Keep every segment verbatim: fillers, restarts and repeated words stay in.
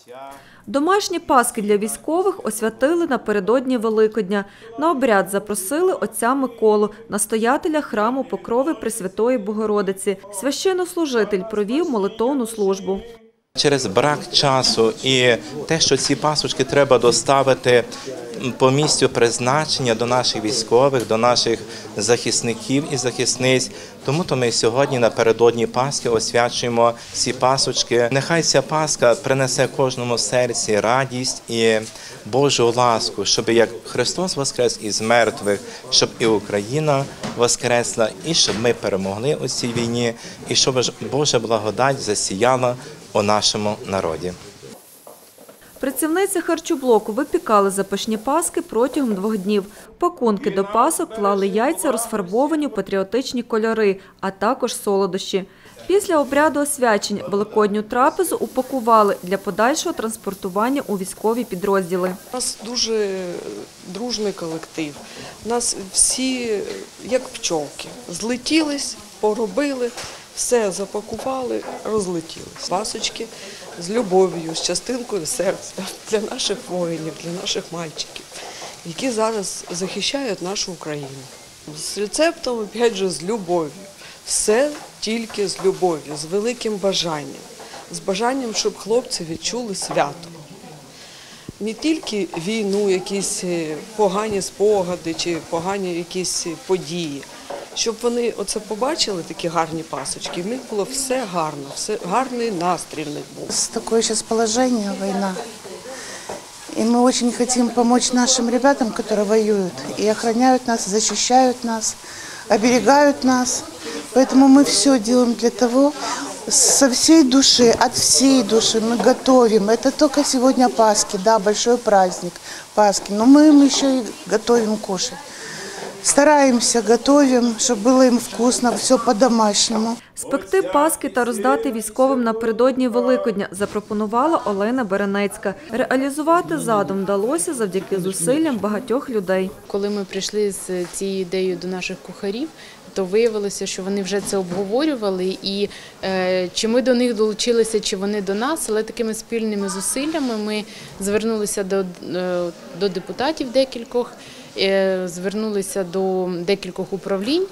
Домашні паски для військових освятили напередодні Великодня. На обряд запросили отця Миколу, настоятеля храму Покрови Пресвятої Богородиці. Священнослужитель провів молитовну службу. Через брак часу і те, що ці пасочки треба доставити по місцю призначення до наших військових, до наших захисників і захисниць, тому то ми сьогодні напередодні Пасхи освячуємо ці пасочки. Нехай ця Пасха принесе кожному серці радість і Божу ласку, щоб як Христос воскрес із мертвих, щоб і Україна воскресла, і щоб ми перемогли у цій війні, і щоб Божа благодать засіяла у нашому народі. Працівниці харчоблоку випікали запашні паски протягом двох днів. Пакунки до пасок клали яйця, розфарбовані у патріотичні кольори, а також солодощі. Після обряду освячень великодню трапезу упакували для подальшого транспортування у військові підрозділи. У нас дуже дружний колектив. У нас всі, як пчолки, злетілись, поробили, все запакували, розлетілись. Пасочки з любов'ю, з частинкою серця для наших воїнів, для наших мальчиків, які зараз захищають нашу Україну. З рецептом, опять же, з любов'ю. Все тільки з любов'ю, з великим бажанням. З бажанням, щоб хлопці відчули свято. Не тільки війну, якісь погані спогади чи погані якісь події. Щоб вони оце побачили, такі гарні пасочки, в них було все гарно, все, гарний настрій в них був. Такое сейчас положение, война. И мы очень хотим помочь нашим ребятам, которые воюют и охраняют нас, защищают нас, оберегают нас. Поэтому мы все делаем для того, со всей души, от всей души мы готовим. Это только сегодня Пасхи, да, большой праздник Пасхи, но мы им еще и готовим кушать. Стараємося, готуємо, щоб було їм вкусно, все по-домашньому. Спекти паски та роздати військовим напередодні Великодня запропонувала Олена Беренецька. Реалізувати задум вдалося завдяки зусиллям багатьох людей. Коли ми прийшли з цією ідеєю до наших кухарів, то виявилося, що вони вже це обговорювали, і е, чи ми до них долучилися, чи вони до нас, але такими спільними зусиллями ми звернулися до, е, до депутатів декількох, е, звернулися до декількох управлінь.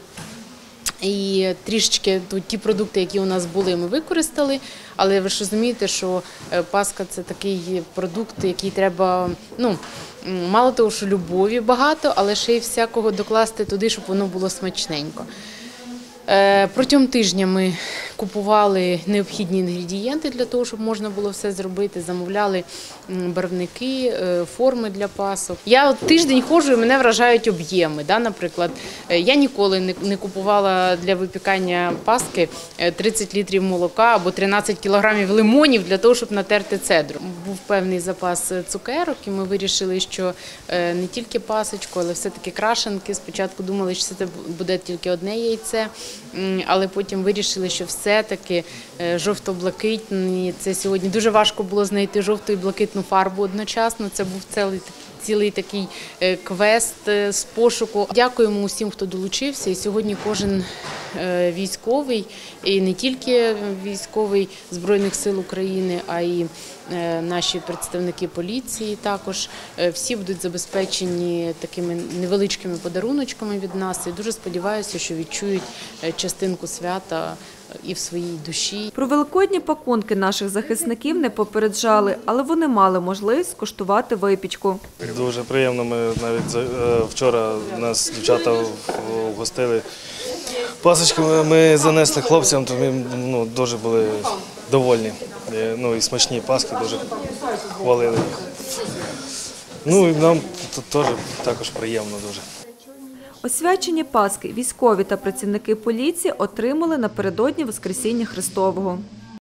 І трішечки ті продукти, які у нас були, ми використали, але ви ж розумієте, що Пасха – це такий продукт, який треба, ну, мало того, що любові багато, але ще й всякого докласти туди, щоб воно було смачненько. Протягом тижня ми купували необхідні інгредієнти для того, щоб можна було все зробити, замовляли барвники, форми для пасок. Я от тиждень ходжу і мене вражають об'єми. Да? Наприклад, я ніколи не купувала для випікання паски тридцять літрів молока або тринадцять кілограмів лимонів для того, щоб натерти цедру. Був певний запас цукерок і ми вирішили, що не тільки пасочку, але все-таки крашенки. Спочатку думали, що це буде тільки одне яйце, але потім вирішили, що все-таки жовто-блакитні, це сьогодні дуже важко було знайти жовту і блакитну фарбу одночасно, це був цілий, цілий такий квест з пошуку. Дякуємо усім, хто долучився, і сьогодні кожен військовий, і не тільки військовий Збройних сил України, а й наші представники поліції також, всі будуть забезпечені такими невеличкими подаруночками від нас, і дуже сподіваюся, що відчують частинку свята і в своїй душі. Про великодні пакунки наших захисників не попереджали, але вони мали можливість скуштувати випічку. Дуже приємно, ми навіть вчора нас дівчата вгостили пасочками, ми занесли хлопцям, то ми ну, дуже були довольні. Ну і смачні паски, дуже хвалили їх. Ну і нам тут теж також приємно дуже. Освячені паски військові та працівники поліції отримали напередодні Воскресіння Христового.